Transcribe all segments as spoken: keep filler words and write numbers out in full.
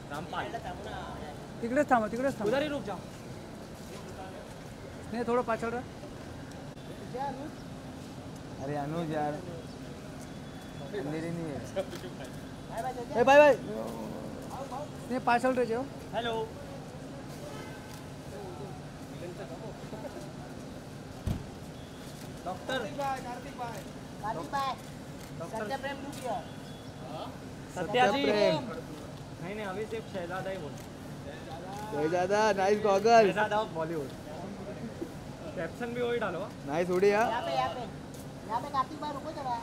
रामपाल तिकडेच थांबा तिकडेच थांबा उधर ही रुक जाओ नाही थोडं पाछळ रहा अरे अनुज यार अंधेरी नहीं है ए बाय बाय नाही पाछळ रह जाओ हेलो डॉक्टर कार्तिक भाई कार्तिक भाई सत्य प्रेम लुक हियर सत्या जी नहीं नहीं अभी सिर्फ शहजादा ही बोल Shehzada nice goggle Shehzada Bollywood caption भी वही डालो नाइस उड़ी यार यहाँ पे यहाँ पे यहाँ पे कार्तिक भाई रुको जरा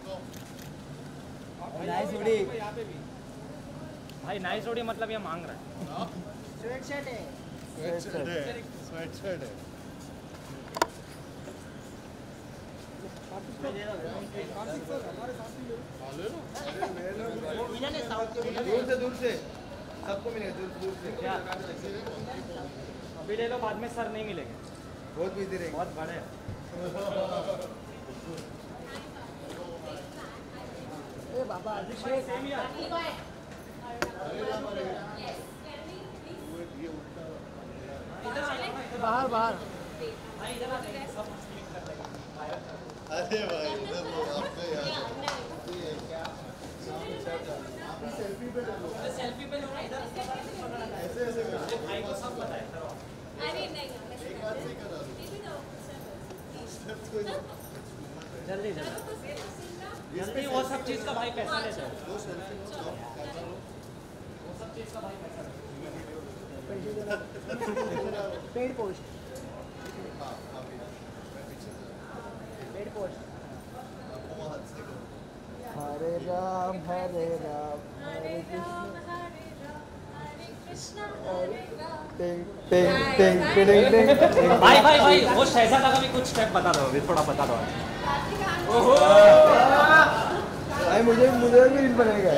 नाइस उड़ी भाई नाइस उड़ी मतलब ये मांग रहा है स्वेट शर्ट है स्वेटशर्ट है स्वेटशर्ट है इन्होंने साउथ के दूर से दूर से सबको मिलेगा दूर दूर से क्या अभी ले लो बाद में सर नहीं मिलेंगे बहुत बिजी रहेंगे बहुत बड़े हैं ए बाबा अभिषेक बाहर बाहर अरे भाई उधर लोग आपको याद सेल्फी पे लो ना इधर ऐसे ऐसे कर भाई को सब पता है अरे नहीं एक बार से करा जल्दी जल्दी जल्दी वो सब चीज का भाई पैसा लेता है दो सेल्फी वो सब चीज का भाई पैसा लेता paid post paid post Hare Ram Hare Ram Hare Ram Hare Ram Hare Krishna Hare Ram ting ting ting ting टिंग भाई भाई भाई वो शहजादा का भी कुछ स्टेप बता दो अभी थोड़ा बता दो ओहो भाई मुझे मुझे भी रील बनेगा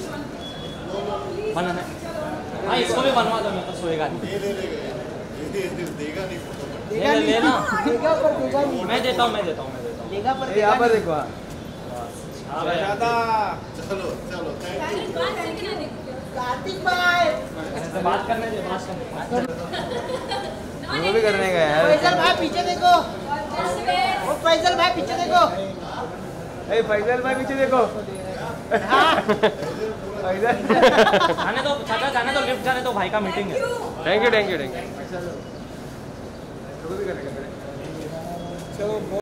बनाना भाई इसको भी बनवा दो मैं तो सोएगा नहीं ये ले लेगा देगा नहीं ले ले ना देगा पर देगा नहीं मैं देता हूँ मैं देता हूँ मैं देता हूँ देगा पर यहाँ पर देखो हाँ हाँ भाई चलो चलो थैंक यू बात करके ना देखो कार्तिक भाई ऐसे बात करने दे बात करने वो भी करने का यार फैजल भाई पीछे देखो वो फैजल भाई पीछे देखो ए फैजल भाई पीछे देखो फैजल जाने दो चाचा जाने दो लिफ्ट जाने दो भाई का मीटिंग है thank you thank you thank you चलो